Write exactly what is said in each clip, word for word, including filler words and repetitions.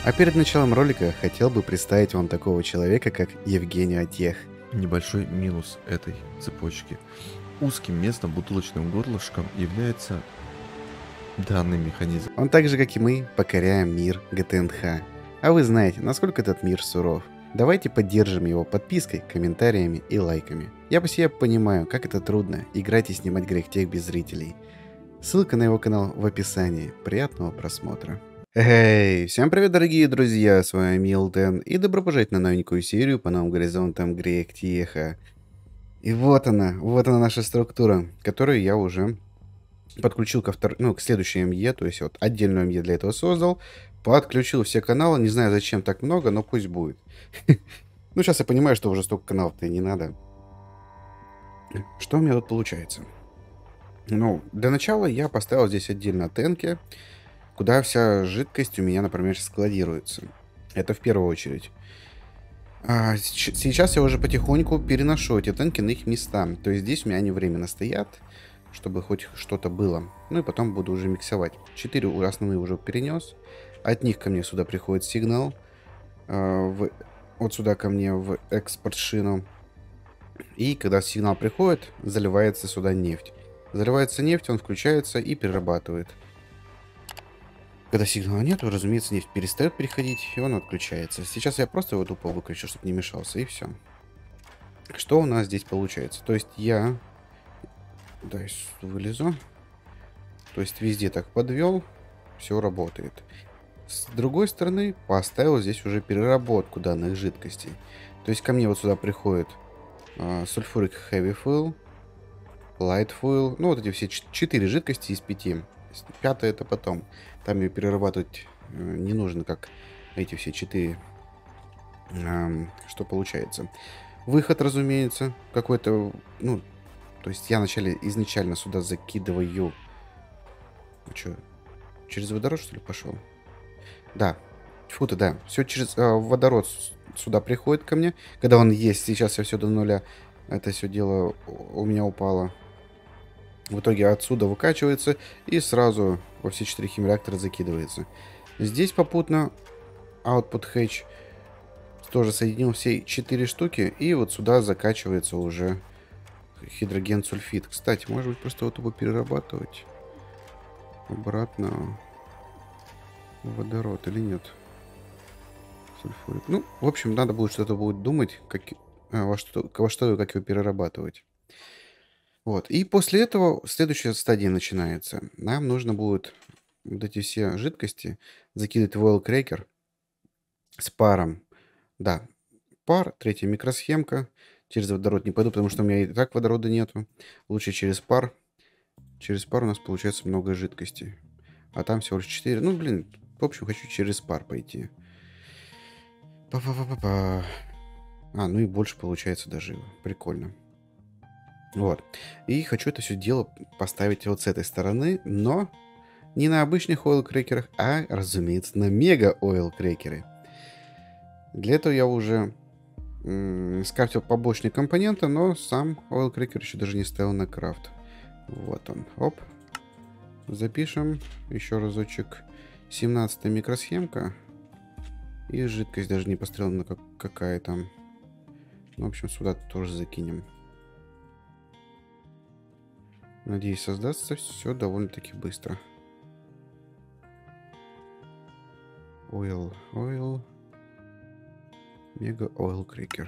А перед началом ролика хотел бы представить вам такого человека, как Евгений Отех. Небольшой минус этой цепочки. Узким местом бутылочным горлышком является данный механизм. Он так же, как и мы, покоряем мир джи ти эн ха. А вы знаете, насколько этот мир суров. Давайте поддержим его подпиской, комментариями и лайками. Я по себе понимаю, как это трудно играть и снимать грехтех без зрителей. Ссылка на его канал в описании. Приятного просмотра. Эй, всем привет, дорогие друзья, с вами Милтон, и добро пожаловать на новенькую серию по новым горизонтам грехтеха. И вот она, вот она наша структура, которую я уже подключил ко втор... ну, к следующей эм е, то есть вот отдельную эм е для этого создал, подключил все каналы, не знаю зачем так много, но пусть будет. Ну, сейчас я понимаю, что уже столько каналов-то и не надо. Что у меня тут получается? Ну, для начала я поставил здесь отдельно тенки, куда вся жидкость у меня, например, складируется. Это в первую очередь. А, сейчас я уже потихоньку переношу эти тенки на их места. То есть здесь у меня они временно стоят, чтобы хоть что-то было. Ну и потом буду уже миксовать. Четыре основные уже перенес. От них ко мне сюда приходит сигнал. А, в, вот сюда ко мне в экспорт шину. И когда сигнал приходит, заливается сюда нефть. Заливается нефть, он включается и перерабатывает. Когда сигнала нет, разумеется, нефть перестает переходить, и он отключается. Сейчас я просто его тупо выключу, чтобы не мешался, и все. Что у нас здесь получается? То есть я... Да, я вылезу. То есть везде так подвел, все работает. С другой стороны, поставил здесь уже переработку данных жидкостей. То есть ко мне вот сюда приходит э, сульфурик heavy fuel, light fuel, ну вот эти все четыре жидкости из пяти. Пятая это потом. Там ее перерабатывать э, не нужно, как эти все четыре. Эм, что получается? Выход, разумеется, какой-то, ну, то есть я вначале изначально сюда закидываю. Ну, что, через водород, что ли, пошел? Да. Фу-то, да. Все через э, водород сюда приходит ко мне. Когда он есть, сейчас я все до нуля. Это все дело у меня упало. В итоге отсюда выкачивается и сразу во все четыре химреактора закидывается. Здесь попутно output hatch тоже соединил все четыре штуки, и вот сюда закачивается уже гидроген сульфид. Кстати, может быть просто вот его перерабатывать обратно в водород или нет? Сульфурик. Ну, в общем, надо будет что-то будет думать, как, а, во что, во что и как его перерабатывать. Вот. И после этого следующая стадия начинается. Нам нужно будет вот эти все жидкости закидывать в oil cracker с паром. Да, пар, третья микросхемка. Через водород не пойду, потому что у меня и так водорода нету. Лучше через пар. Через пар у нас получается много жидкости. А там всего лишь четыре. Ну, блин, в общем, хочу через пар пойти. Па-па-па-па-па. А, ну и больше получается даже. Прикольно. Вот. И хочу это все дело поставить вот с этой стороны, но не на обычных ойл-крекерах, а, разумеется, на мега-ойл-крекеры. Для этого я уже м- скрафтил побочные компоненты, но сам ойл-крекер еще даже не ставил на крафт. Вот он. Оп. Запишем еще разочек. семнадцатая микросхемка. И жидкость даже не пострелена, как, какая там. Ну, в общем, сюда тоже закинем. Надеюсь, создастся все довольно-таки быстро. Oil, oil. Мега oil cracker.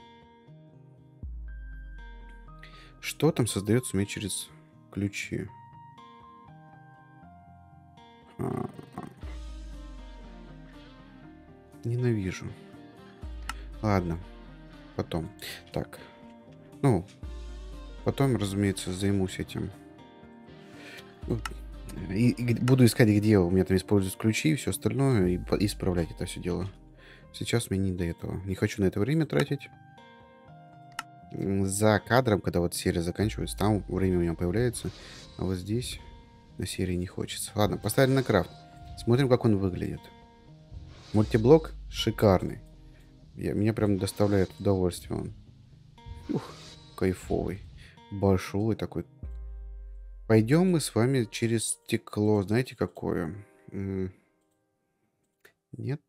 Что там создается у меня через ключи? А, ненавижу. Ладно. Потом. Так. Ну, потом, разумеется, займусь этим. И, и буду искать, где у меня там используются ключи и все остальное, и исправлять это все дело. Сейчас мне не до этого. Не хочу на это время тратить. За кадром, когда вот серия заканчивается, там время у меня появляется. А вот здесь на серии не хочется. Ладно, поставили на крафт. Смотрим, как он выглядит. Мультиблок шикарный. Я, меня прям доставляет удовольствие он. Ух, кайфовый. Большой такой. Пойдем мы с вами через стекло. Знаете, какое? Нет.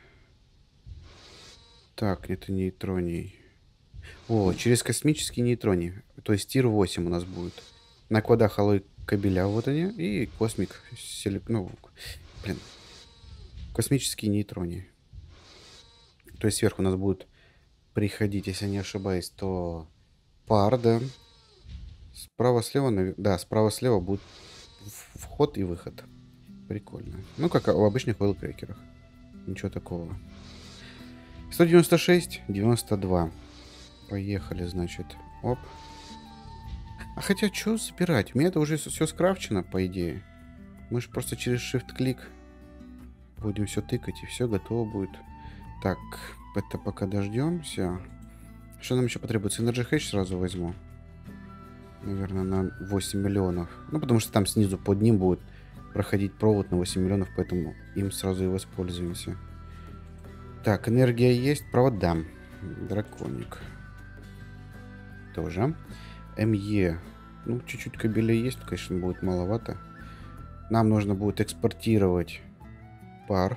Так, это нейтроний. О, через космический нейтроний. То есть тир восемь у нас будет. На квадах алой кабеля, вот они. И космик. Селек... Ну, блин. Космические нейтрони. То есть сверху у нас будет приходить, если я не ошибаюсь, то пар, да. Справа-слева, нав- да, справа-слева будет в- вход и выход. Прикольно. Ну, как в обычных ойл-крекерах. Ничего такого. сто девяносто шесть, девяносто два. Поехали, значит. Оп. А хотя, что собирать? У меня это уже все скрафчено, по идее. Мы же просто через Shift-клик будем все тыкать, и все готово будет. Так, это пока дождемся. Что нам еще потребуется? Energy Hatch сразу возьму. Наверное, на восемь миллионов. Ну, потому что там снизу под ним будет проходить провод на восемь миллионов, поэтому им сразу и воспользуемся. Так, энергия есть, провода. Драконик. Тоже. МЕ. Ну, чуть-чуть кабелей есть, конечно, будет маловато. Нам нужно будет экспортировать пар.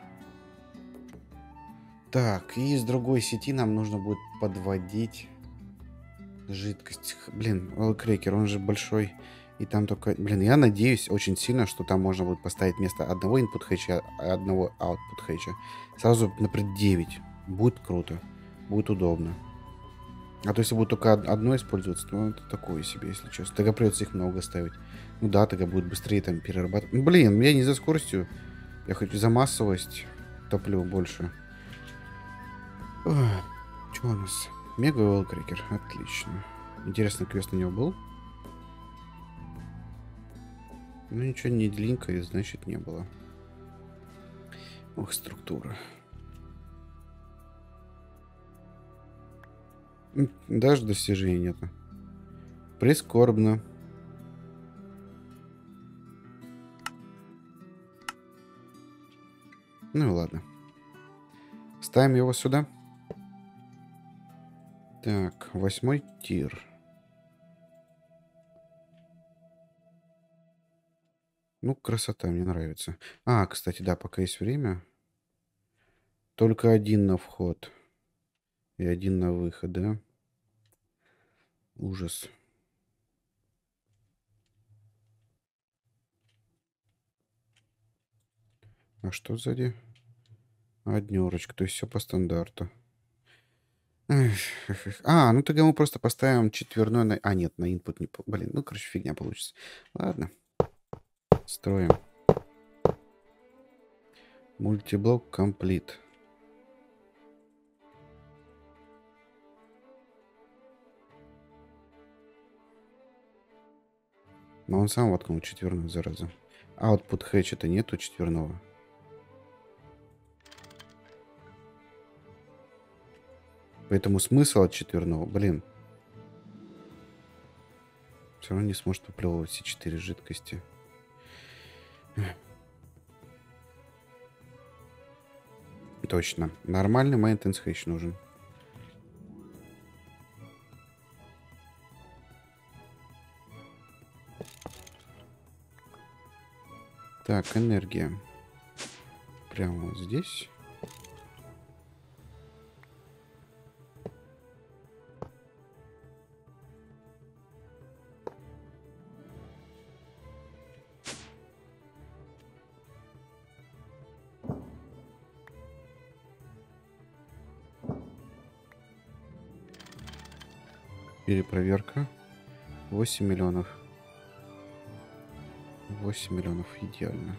Так, и с другой сети нам нужно будет подводить жидкость. Блин, крекер, он же большой. И там только... Блин, я надеюсь очень сильно, что там можно будет поставить вместо одного input хэтча, одного output хэтча. Сразу, например, девять. Будет круто. Будет удобно. А то, если будет только одно использоваться, то это такое себе, если честно. Тогда придется их много ставить. Ну да, тогда будет быстрее там перерабатывать. Ну, блин, я не за скоростью. Я хочу за массовость топлю больше. Что у нас? Мега Oil Cracker. Отлично. Интересно, квест на него был? Ну, ничего не длинкое, значит, не было. Ох, структура. Даже достижений нету. Прискорбно. Ну и ладно. Ставим его сюда. Так, восьмой тир. Ну, красота, мне нравится. А, кстати, да, пока есть время. Только один на вход. И один на выход, да? Ужас. А что сзади? Однерочка, то есть все по стандарту. А, ну тогда мы просто поставим четверной на... А, нет, на input не... Блин, ну, короче, фигня получится. Ладно. Строим. Мультиблок комплит. Но он сам воткнул четверную, зараза. Output hatch-то нету четверного. Поэтому смысл от четверного, блин. Все равно не сможет выплевывать все четыре жидкости. Точно. Нормальный maintenance hatch нужен. Так, энергия. Прямо вот здесь. Перепроверка. восемь миллионов. восемь миллионов. Идеально.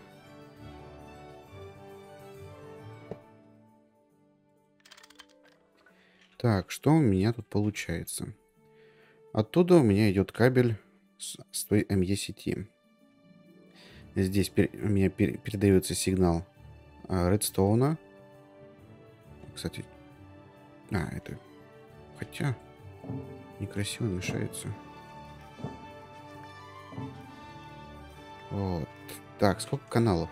Так, что у меня тут получается? Оттуда у меня идет кабель с, с той МЕ сети. Здесь пер, у меня пер, передается сигнал а, редстоуна. Кстати, а, это... Хотя... Некрасиво мешается. Вот. Так, сколько каналов?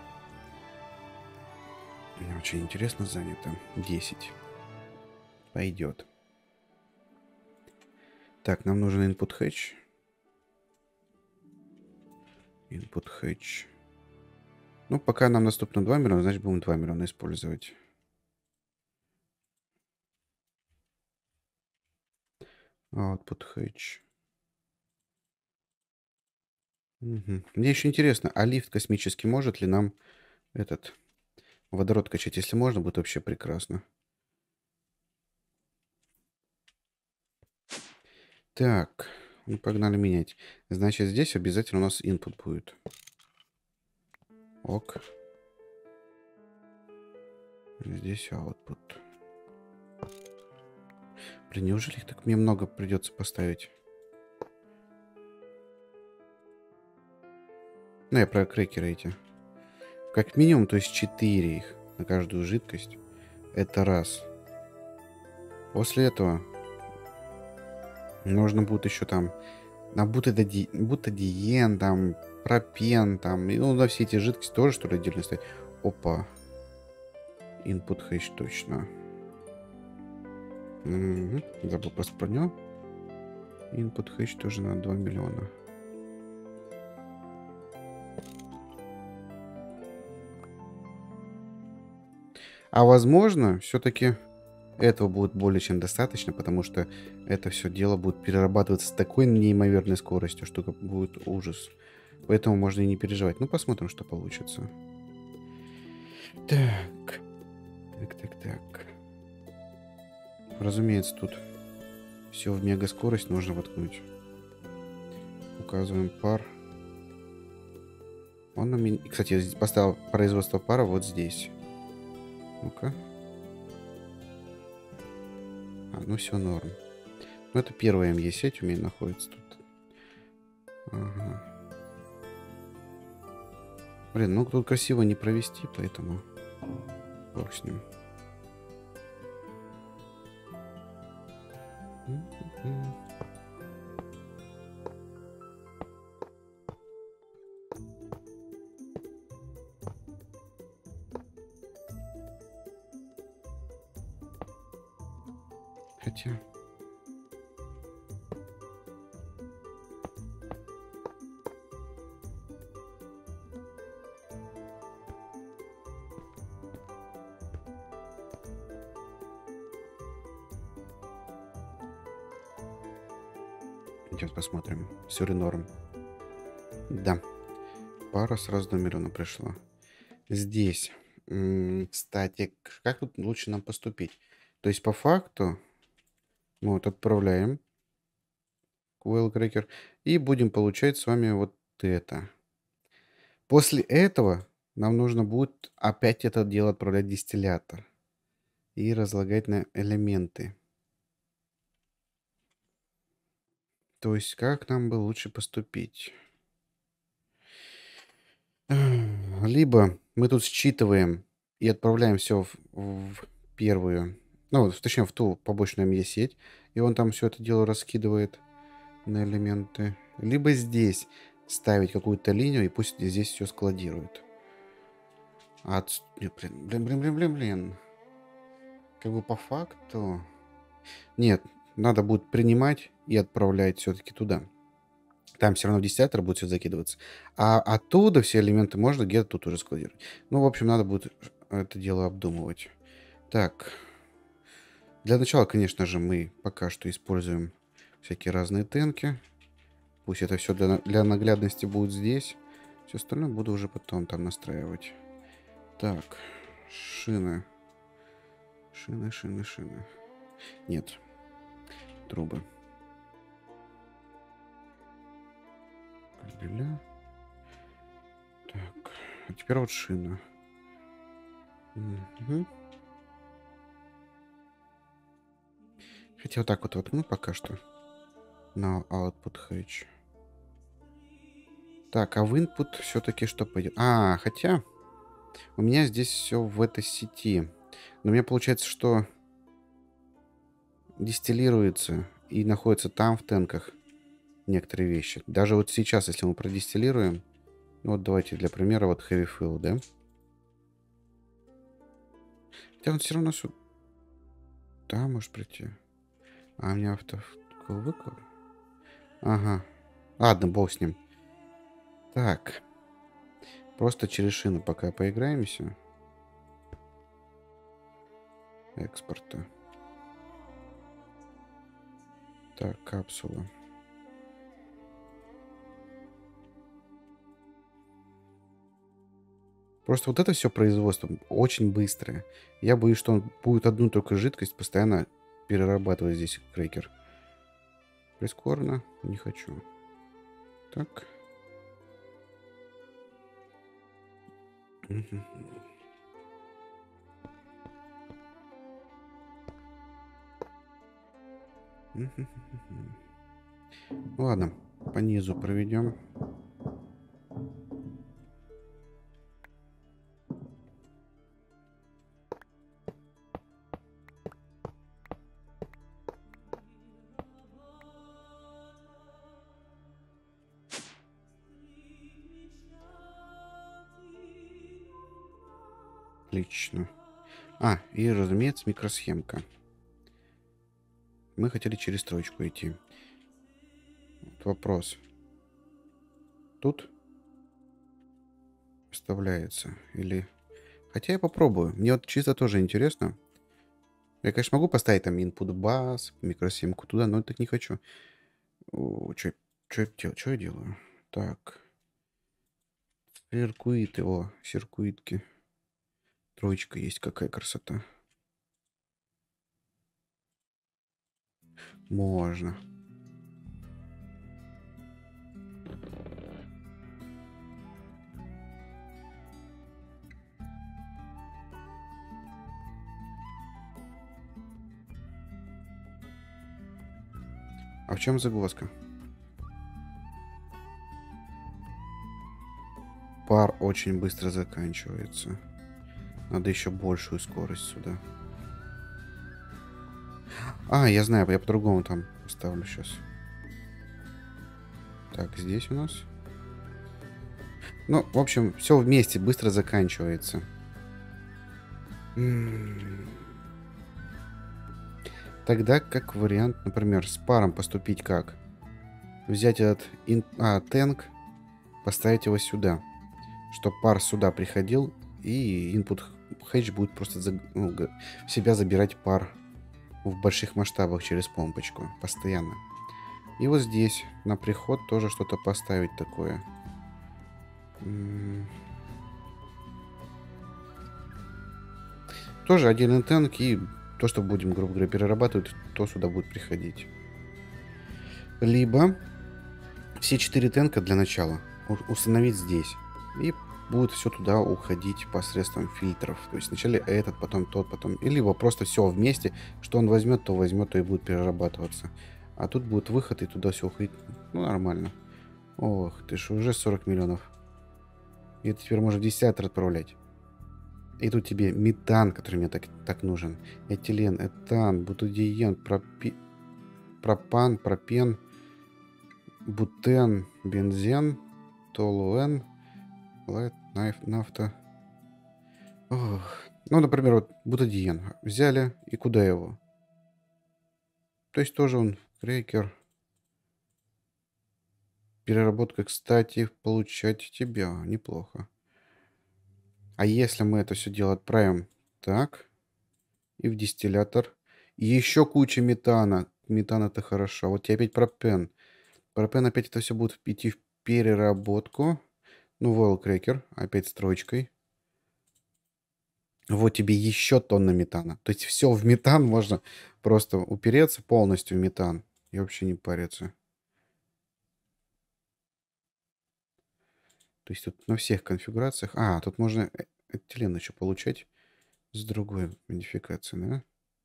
Мне очень интересно занято. десять. Пойдет. Так, нам нужен input hatch. Input hatch. Ну, пока нам доступно два миллиона, значит будем два миллиона использовать. Output hatch. Угу. Мне еще интересно, а лифт космический может ли нам этот водород качать? Если можно, будет вообще прекрасно. Так, ну погнали менять. Значит, здесь обязательно у нас input будет. Ок. Здесь output. Блин, неужели их так мне много придется поставить? Ну, я про крекеры эти. Как минимум, то есть четыре их на каждую жидкость. Это раз. После этого нужно будет еще там на бутади... бутадиен, там, пропен, там, и, ну, на все эти жидкости тоже, что ли, отдельно ставить. Опа. Input hash точно. Угу. Забыл просто про него. Input hash тоже на два миллиона. А возможно, все-таки этого будет более чем достаточно, потому что это все дело будет перерабатываться с такой неимоверной скоростью, что будет ужас. Поэтому можно и не переживать. Ну, посмотрим, что получится. Так. Так, так, так. Разумеется, тут все в мега скорость нужно воткнуть. Указываем пар. Он на меня... Кстати, я здесь поставил производство пара вот здесь. Ну-ка. А, ну все норм. Ну, это первая эм е-сеть у меня находится тут. Ага. Блин, ну тут красиво не провести, поэтому бог с ним. Хотя... Сейчас посмотрим. Все ли норм. Да. Пара сразу номерона пришла. Здесь. Кстати, как тут лучше нам поступить? То есть, по факту, мы вот отправляем Coil Cracker и будем получать с вами вот это. После этого нам нужно будет опять это дело отправлять в дистиллятор и разлагать на элементы. То есть, как нам бы лучше поступить? Либо мы тут считываем и отправляем все в, в первую, ну, точнее, в ту побочную эм е-сеть, и он там все это дело раскидывает на элементы. Либо здесь ставить какую-то линию, и пусть здесь все складирует. От... Нет, блин, блин, блин, блин, блин, блин. Как бы по факту... Нет, надо будет принимать и отправлять все-таки туда. Там все равно в дистиллятор будет все закидываться. А оттуда все элементы можно где-то тут уже складировать. Ну, в общем, надо будет это дело обдумывать. Так. Для начала, конечно же, мы пока что используем всякие разные тенки. Пусть это все для, для наглядности будет здесь. Все остальное буду уже потом там настраивать. Так. Шины. Шины, шины, шины. Нет. Трубы. Кабеля. Так. А теперь вот шина. Угу. Хотя вот так вот воткну пока что. На output hatch. Так, а в input все-таки что пойдет? А, хотя у меня здесь все в этой сети. Но у меня получается, что дистиллируется и находится там в тенках некоторые вещи. Даже вот сейчас, если мы продистиллируем, ну вот давайте для примера вот heavy fill, да? Хотя он все равно сюда может прийти. А у меня автовыкл. Ага. Ладно, бог с ним. Так. Просто через шину пока поиграемся. Экспорта. Так, капсула. Просто вот это все производство очень быстрое. Я боюсь, что он будет одну только жидкость постоянно перерабатывать здесь крекер. Прискорбно. Не хочу. Так. Мгм. Мгм. Ладно, по низу проведем. Отлично. А, и, разумеется, микросхемка. Мы хотели через строчку идти. Вот вопрос. Тут вставляется или... Хотя я попробую. Мне вот чисто тоже интересно. Я, конечно, могу поставить там input бас, микросхемку туда, но так не хочу. Что я делаю? Что я делаю? Так. Циркуиты, о, циркуитки. Троечка есть, какая красота. Можно. А в чем загвоздка? Пар очень быстро заканчивается. Надо еще большую скорость сюда. А, я знаю, я по-другому там поставлю сейчас. Так, здесь у нас. Ну, в общем, все вместе быстро заканчивается. М-м-м. Тогда, как вариант, например, с паром поступить как? Взять этот ин... а, тэнк, поставить его сюда. Чтобы пар сюда приходил, и input hatch будет просто за... ну, в себя забирать пар в больших масштабах через помпочку. Постоянно. И вот здесь на приход тоже что-то поставить такое. М-м. Тоже отдельный тэнк, и то, что будем, грубо говоря, перерабатывать, то сюда будет приходить. Либо все четыре тэнка для начала установить здесь. И будет все туда уходить посредством фильтров. То есть вначале этот, потом тот, потом... И либо просто все вместе, что он возьмет, то возьмет, то и будет перерабатываться. А тут будет выход, и туда все уходит. Ну, нормально. Ох, ты ж, уже сорок миллионов. И это теперь можно в дистиллятор отправлять. И тут тебе метан, который мне так, так нужен. Этилен, этан, бутадиен, пропи... пропан, пропен, бутен, бензен, толуэн, лайт, наф, нафта. Ох. Ну, например, вот бутадиен. Взяли, и куда его? То есть тоже он крекер. Переработка, кстати, получать тебя. Неплохо. А если мы это все дело отправим так, и в дистиллятор, и еще куча метана. Метан это хорошо. Вот тебе опять пропен. Пропен опять это все будет идти в переработку. Ну, Well Cracker, опять строчкой. Вот тебе еще тонна метана. То есть все в метан можно просто упереться полностью в метан и вообще не париться. То есть тут на всех конфигурациях... А, тут можно этилен еще получать с другой модификацией, да?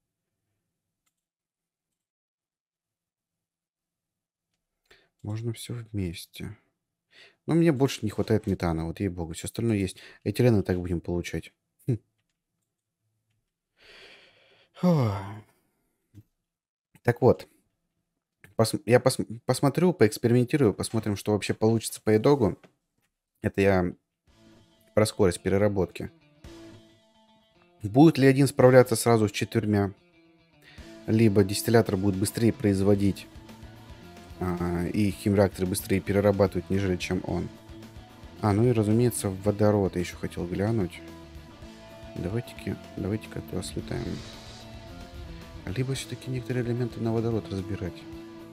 Можно все вместе. Но мне больше не хватает метана, вот ей-богу. Все остальное есть. Этилен и так будем получать. Хм. Так вот. Пос... Я пос... посмотрю, поэкспериментирую, посмотрим, что вообще получится по итогу. Это я про скорость переработки. Будет ли один справляться сразу с четырьмя? Либо дистиллятор будет быстрее производить, а, и химреакторы быстрее перерабатывать, нежели чем он. А, ну и, разумеется, водород я еще хотел глянуть. Давайте-ка, давайте-ка туда слетаем. Либо все-таки некоторые элементы на водород разбирать.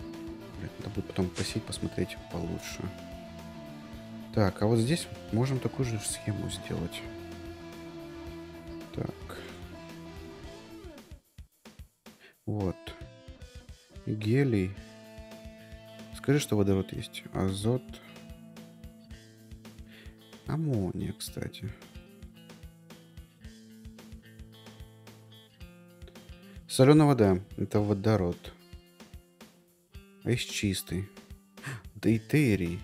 Блин, надо будет потом посеять, посмотреть получше. Так, а вот здесь можем такую же схему сделать. Так. Вот. Гелий. Скажи, что водород есть. Азот. Аммония, кстати. Соленая вода. Это водород. А есть чистый. Дейтерий.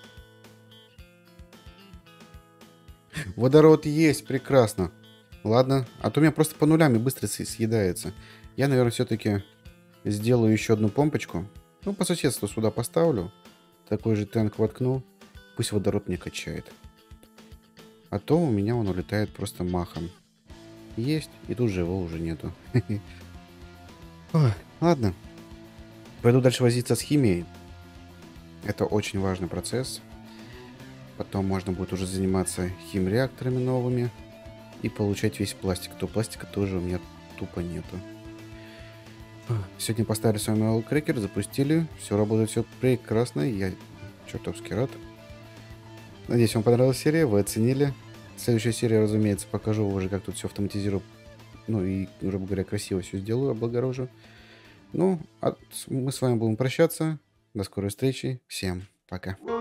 Водород есть, прекрасно. Ладно, а то у меня просто по нулям и быстро с- съедается. Я, наверное, все-таки сделаю еще одну помпочку. Ну, по соседству сюда поставлю. Такой же танк воткну. Пусть водород мне качает. А то у меня он улетает просто махом. Есть, и тут же его уже нету. Ой, ладно. Пойду дальше возиться с химией. Это очень важный процесс. Потом можно будет уже заниматься химреакторами новыми. И получать весь пластик. То пластика тоже у меня тупо нету. Сегодня поставили с вами All Cracker, запустили. Все работает, все прекрасно. Я чертовски рад. Надеюсь, вам понравилась серия, вы оценили. Следующая серия, разумеется, покажу уже, как тут все автоматизирую. Ну и, грубо говоря, красиво все сделаю, облагорожу. Ну, а мы с вами будем прощаться. До скорой встречи. Всем пока.